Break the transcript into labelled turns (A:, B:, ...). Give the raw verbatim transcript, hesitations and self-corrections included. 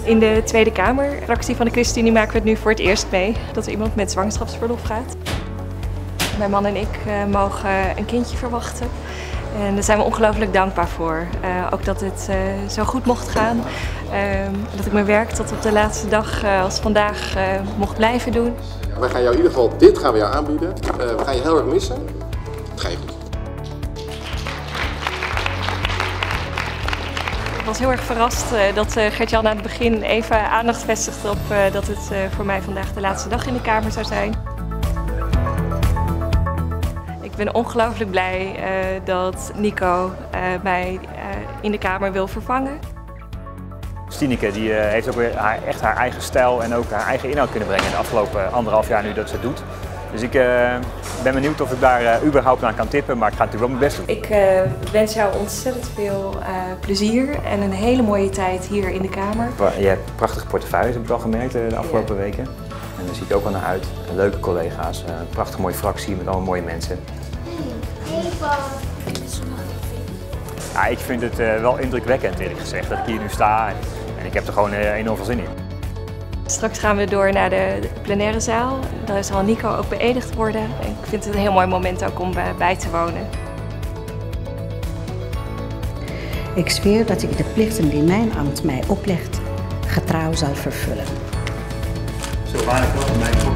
A: In de Tweede Kamer, fractie van de ChristenUnie, maken we het nu voor het eerst mee dat er iemand met zwangerschapsverlof gaat. Mijn man en ik uh, mogen een kindje verwachten en daar zijn we ongelooflijk dankbaar voor. Uh, ook dat het uh, zo goed mocht gaan, uh, dat ik mijn werk tot op de laatste dag uh, als vandaag uh, mocht blijven doen.
B: Wij gaan jou in ieder geval, dit gaan we jou aanbieden. Uh, we gaan je heel erg missen. Het gaat je goed.
A: Ik was heel erg verrast uh, dat uh, Gert-Jan aan het begin even aandacht vestigde op uh, dat het uh, voor mij vandaag de laatste dag in de Kamer zou zijn. Ik ben ongelooflijk blij uh, dat Nico uh, mij uh, in de Kamer wil vervangen.
C: Stineke die, uh, heeft ook weer haar, echt haar eigen stijl en ook haar eigen inhoud kunnen brengen in de afgelopen anderhalf jaar nu dat ze het doet. Dus ik uh, ben benieuwd of ik daar uh, überhaupt aan kan tippen, maar ik ga natuurlijk wel mijn best doen.
A: Ik uh, wens jou ontzettend veel uh, plezier en een hele mooie tijd hier in de Kamer.
C: Je hebt prachtige portefeuilles, heb ik al gemerkt de afgelopen ja. weken. En daar zie ik ook al naar uit. Leuke collega's, een prachtig mooie fractie met allemaal mooie mensen. Ja, ik vind het uh, wel indrukwekkend eerlijk gezegd dat ik hier nu sta en, en ik heb er gewoon uh, enorm veel zin in.
A: Straks gaan we door naar de plenaire zaal. Daar zal Nico ook beëdigd worden. Ik vind het een heel mooi moment ook om bij te wonen.
D: Ik zweer dat ik de plichten die mijn ambt mij oplegt getrouw zal vervullen.
C: Zo weinig wel van mij.